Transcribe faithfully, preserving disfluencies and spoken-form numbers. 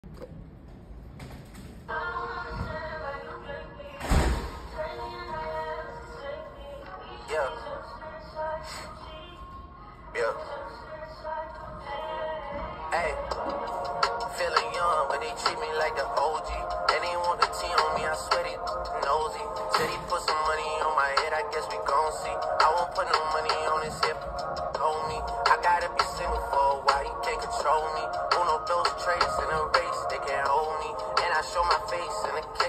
Yeah. Yeah. Hey. Feeling young, but they treat me like the O G. They didn't want the T on me, I swear they nosy. Said he put some money on my head, I guess we gon' see. I won't put no money on his hip, hold me. I gotta be single for a while, you can't control me. Uno, those traits in a race, they can't hold me. And I show my face in the